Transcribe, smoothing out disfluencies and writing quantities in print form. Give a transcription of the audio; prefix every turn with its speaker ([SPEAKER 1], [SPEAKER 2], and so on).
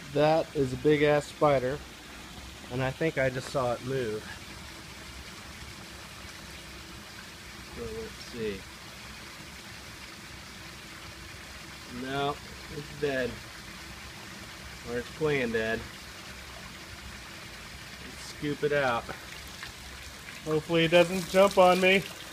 [SPEAKER 1] That is a big ass spider, and I think I just saw it move. So let's see. No, it's dead. Or it's playing dead. Let's scoop it out. Hopefully it doesn't jump on me.